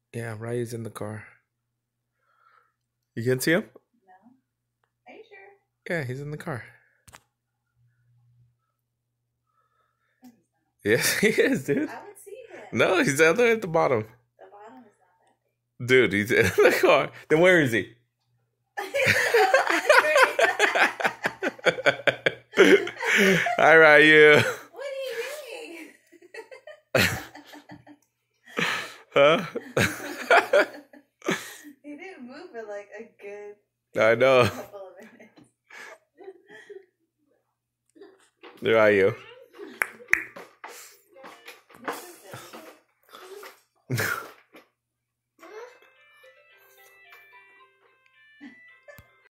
Yeah, Ryu's in the car. You can see him? No. Are you sure? Yeah, he's in the car. No, he's not. Yes, he is, dude. I would see him. No, he's down there at the bottom. The bottom is not that Dude, he's in the car. Then where is he? big. Hi, Ryu. What are you doing? Huh? He didn't move for like a good I know. couple of minutes. Ryu.